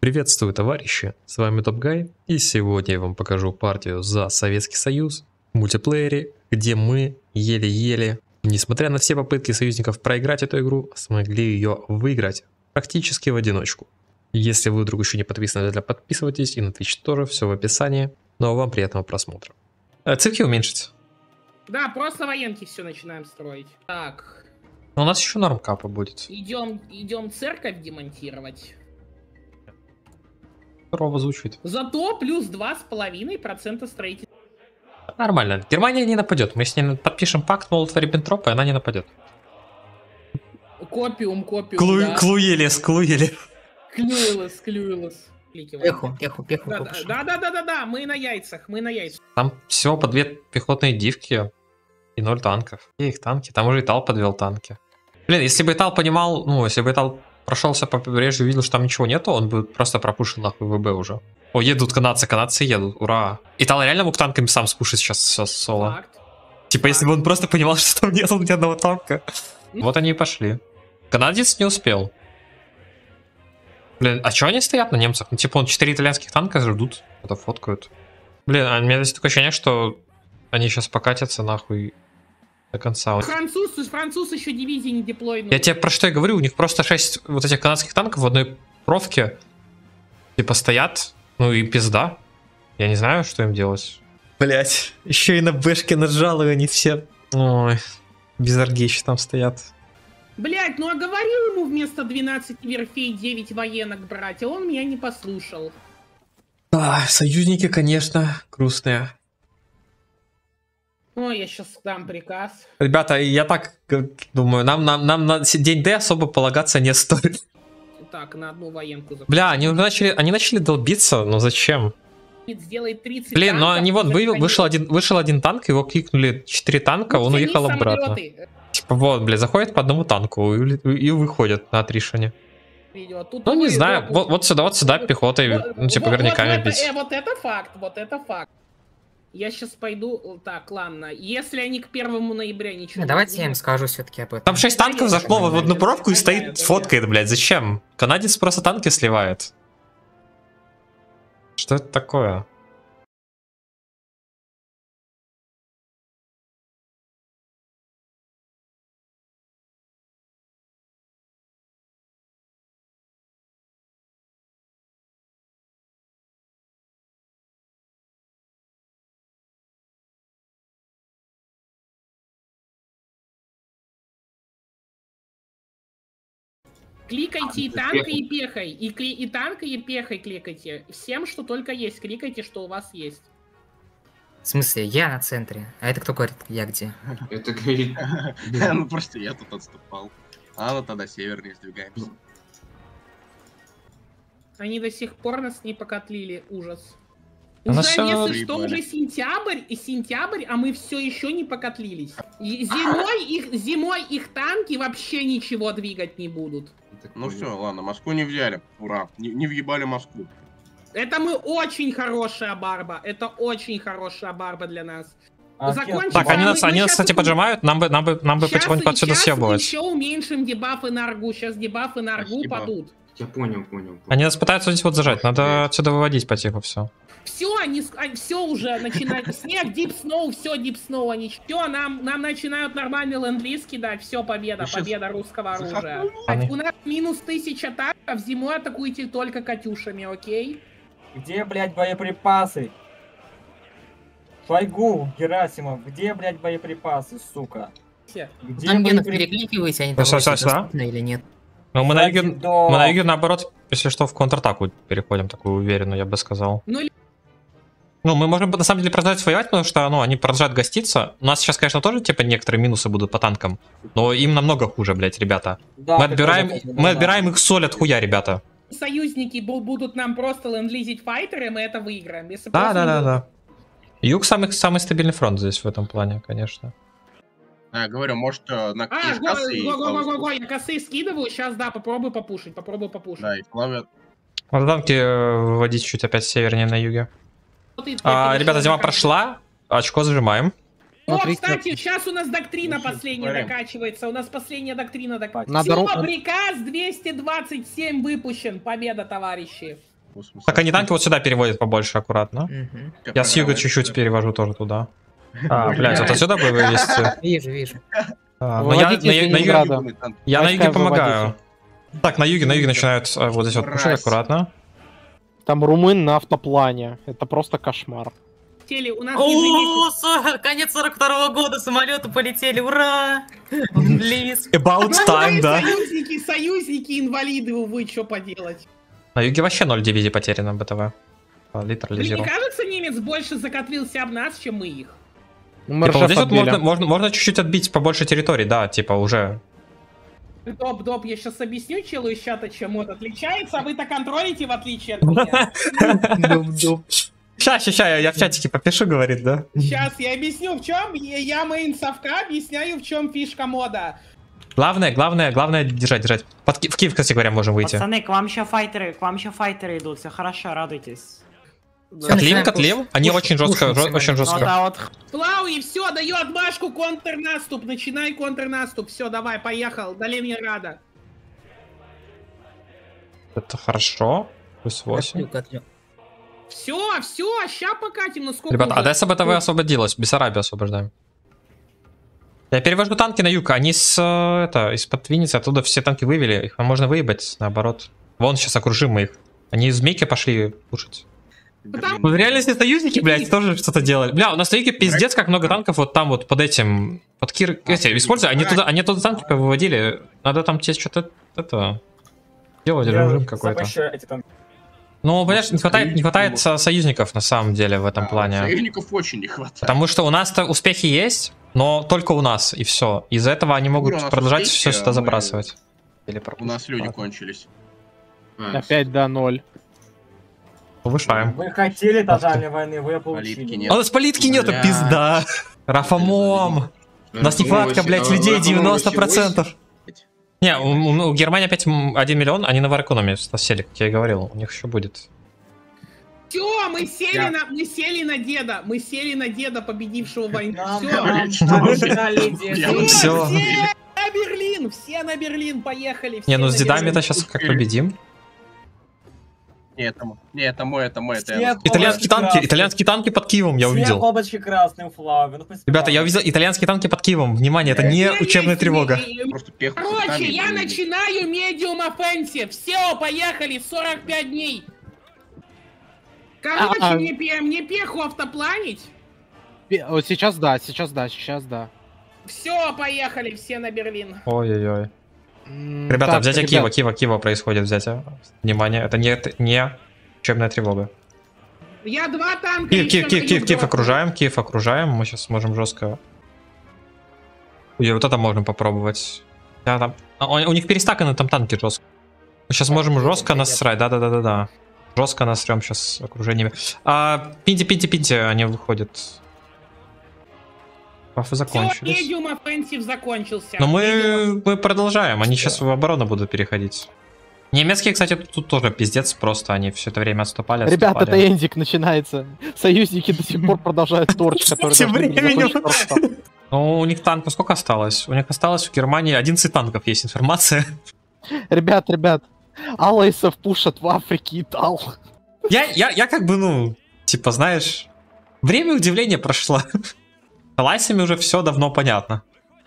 Приветствую, товарищи, с вами Топгай, и сегодня я вам покажу партию за Советский Союз в мультиплеере, где мы еле-еле, несмотря на все попытки союзников проиграть эту игру, смогли ее выиграть практически в одиночку. Если вы вдруг еще не подписаны, подписывайтесь, и на Twitch тоже, все в описании. Ну а вам приятного просмотра. Цифки уменьшить? Да, просто военки все начинаем строить. Так. Но у нас еще норм капа будет. Идем церковь демонтировать. Здорово звучит. Зато плюс 2,5% строительства. Нормально. Германия не нападет. Мы с ней подпишем пакт Молотова-Риббентропа, и она не нападет. Копиум, да. Клуелес. Клюилос. Пеху. Да, мы на яйцах. Там всего по 2 пехотные дивки и 0 танков. И их танки. Там уже Итал подвел танки. Блин, если бы Итал понимал, если бы Итал прошелся по побережью и увидел, что там ничего нету, он бы просто пропушил нахуй ВБ уже. О, едут канадцы едут, ура. Итал реально мог танками сам спушить сейчас соло. Факт. Типа, если бы он просто понимал, что там нет ни одного танка. Вот они и пошли. Канадец не успел. Блин, а чё они стоят на немцах? Ну, типа, 4 итальянских танка ждут, это фоткают. Блин, а у меня здесь такое ощущение, что они сейчас покатятся нахуй до конца. Француз еще дивизии не деплойнул. Я тебе про что я говорю, у них просто 6 вот этих канадских танков в одной профке, типа, стоят, ну и пизда. Я не знаю, что им делать. Блять, еще и на бэшке нажал, и они все, ой, без арги еще там стоят. Блять, ну а говорил ему вместо 12 верфей 9 военок брать, а он меня не послушал. Да, союзники, конечно, грустные. Ой, я сейчас дам приказ. Ребята, я так думаю, нам на день Д особо полагаться не стоит. Так, на одну военку. Бля, они начали долбиться, но зачем? Сделает 30 Блин, но они вот вышел один один танк, его кикнули 4 танка, он уехал обратно. Типа вот, бля, заходит по одному танку и выходят на отришане. Ну не знаю, вот сюда пехотой, ну типа горняками бить. Вот это факт. Я сейчас пойду, так, ладно, если они к 1 ноября ничего... Давайте я им скажу все-таки об этом. Там 6 танков зашло в одну пробку и стоит, фоткает, блядь, зачем? Канадец просто танки сливает. Что это такое? Кликайте и танкой, и пехой. И танкой, и пехой кликайте. Всем, что только есть, кликайте, что у вас есть. В смысле, я на центре. А это кто говорит, я где? Это говорит... Ну просто я тут отступал. А вот тогда севернее сдвигаемся. Они до сих пор нас не покотлили. Ужас. Она Уже, всё если что, уже сентябрь, а мы все еще не покотлились. И зимой их танки вообще ничего двигать не будут. Ну все, ладно, Москву не взяли. Ура. Не въебали Москву. Это мы очень хорошая барба. Это очень хорошая барба для нас. Так, они нас, кстати, поджимают, нам бы потихоньку отсюда съебывать. Сейчас еще уменьшим дебафы на аргу. Сейчас дебафы на аргу падут. Я понял. Они нас пытаются здесь вот зажать, надо отсюда выводить потиху все. Все уже начинают. Снег, Deep Snow, все Deep Snow, они все, нам начинают нормальный ленд-лиз кидать, все, победа русского оружия. У нас минус 1000 танков, зимой атакуйте только катюшами, окей? Где, блядь, боеприпасы? Шойгу, Герасимов, где, блядь, боеприпасы, сука? Где Там где перекликиваете, они доступны или нет? Ну, мы на юге, наоборот, если что, в контратаку переходим, такую уверенную, я бы сказал. Ну, мы можем, на самом деле, продолжать воевать, потому что, они продолжают гоститься. У нас сейчас, конечно, тоже, типа, некоторые минусы будут по танкам, но им намного хуже, блядь, ребята. Да, мы отбираем их соль от хуя, ребята. Союзники будут нам просто ленд-лизить файтеры, мы это выиграем. Да. Юг самый стабильный фронт здесь в этом плане, конечно. Я говорю, может, на косы... Я косы скидываю, сейчас, да, попробуй попушить. Да, и ловят. Надо танки выводить чуть опять севернее на юге. Ребята, зима прошла, очко зажимаем. О, кстати, сейчас у нас доктрина последняя докачивается. У нас последняя доктрина докачивается. Все, приказ 227 выпущен. Победа, товарищи. Так они танки вот сюда переводят побольше, аккуратно. Я с юга чуть-чуть перевожу тоже туда. Блядь, вот отсюда бы вывести. Вижу. Но я на юге помогаю. Так, на юге начинают вот здесь вот пушить аккуратно. Там румын на автоплане. Это просто кошмар. У нас О, конец 42-го года, самолеты полетели, ура! Близ. About time, да. Союзники, инвалиды, увы, что поделать. На юге вообще 0 дивизий потеряно БТВ. Мне не кажется, немец больше закотлился об нас, чем мы их. Типа, вот здесь вот можно чуть-чуть отбить побольше территорий, да, типа уже. Доп, я сейчас объясню челу из чата, чем он отличается, а вы-то контролите, в отличие от меня. Сейчас, я в чатике попишу, говорит, да? Сейчас я объясню, в чем. Я мейн совка, объясняю, в чем фишка мода. Главное держать. В Киев, кстати говоря, можем выйти. Пацаны, к вам еще файтеры идут, все хорошо, радуйтесь. Котлим? Они очень жестко. Плау, и все, даю отмашку, контрнаступ, начинай контрнаступ. Все, давай, поехал, до Ленинграда. Это хорошо. Плюс 8. Все, ща покатим, ну сколько. Ребята, Одесса БТВ освободилась, Бессарабию освобождаем. Я перевожу танки на юг, они из-под Винницы, оттуда все танки вывели, их можно выебать, наоборот. Вон, сейчас окружим мы их. Они из Змейки пошли кушать. В реальности союзники, блядь, тоже что-то делали. Бля, у нас на юге пиздец, как много танков вот там вот под этим, под Кир... Используя, они туда танки выводили. Надо там тебе что-то, делать режим какой-то. Ну, понимаешь, не хватает союзников на самом деле в этом плане. Союзников очень не хватает. Потому что у нас-то успехи есть, но только у нас, и все. Из-за этого они могут продолжать все сюда забрасывать. У нас люди кончились. Опять до 0. Повышаем. Вы хотели тотальной войны, вы получили. А у нас политики нету, пизда. Рафамом. У нас нехватка, блядь, людей 90%. Не, у Германии опять 1 миллион, они на вар-экономии сели, как я и говорил, у них еще будет. Все, мы сели на деда, победившего войну. Все. Все на Берлин, поехали. Не, ну с дедами-то сейчас как победим. Не, это мой. Итальянские танки под Киевом я увидел. Ребята, я увидел итальянские танки под Киевом. Внимание, это не учебная тревога. Короче, я начинаю медиум offensive. Все, поехали, 45 дней. Короче, мне пеху автопланить. Вот сейчас да. Все, поехали, все на Берлин. Ой-ой-ой. Ребята, взятие Киева происходит, взятие. Внимание, это не учебная тревога. Я 2 танка. Киев окружаем, мы сейчас сможем жестко. И вот это можем попробовать. У них перестаканы там танки жестко. Мы сейчас можем жестко насрать, да. Жестко насрем сейчас окружениями. Пинти, они выходят. Пафы закончились. Все, медиум offensive закончился. Но мы продолжаем, они сейчас в оборону будут переходить. Немецкие, кстати, тут тоже пиздец, просто они все это время отступали. Ребята, это эндик начинается. Союзники до сих пор продолжают торч, который должны. Ну, у них танков сколько осталось? У них осталось в Германии 11 танков, есть информация. Ребят, алайсов пушат в Африке и тал. Я как бы, типа, знаешь, время удивления прошло. С алайсами уже все давно понятно.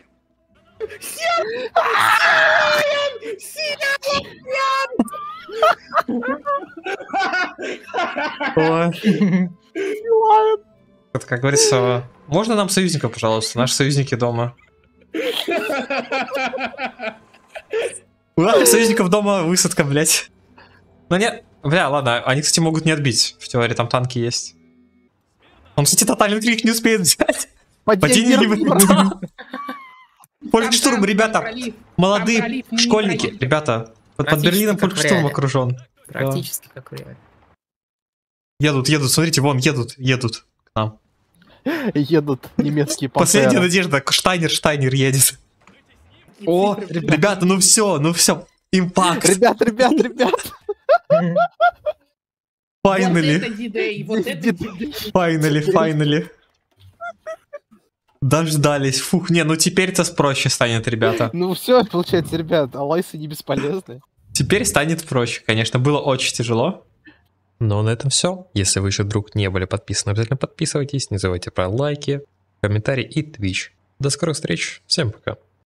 Как говорится, можно нам союзников, пожалуйста? Наши союзники дома. Союзников дома, высадка, блять. Ну нет, бля, ладно, они, кстати, могут не отбить. В теории там танки есть. Он, кстати, тотальный крик не успеет взять. Падение не выиграл. Фолькштурм, ребята, молодые школьники, ребята, под Берлином Фолькштурм окружен. Практически как в реале. Едут, смотрите, вон, едут к нам. Едут немецкие пантеры. Последняя надежда, Штайнер едет. О, ребята, ну все, импакт. Ребят. Finally. Дождались. Фух, ну теперь-то проще станет, ребята. Ну все, получается, ребят, алайсы не бесполезны. Теперь станет проще, конечно. Было очень тяжело. Ну а на этом все. Если вы еще вдруг не были подписаны, обязательно подписывайтесь. Не забывайте про лайки, комментарии и Twitch. До скорых встреч. Всем пока.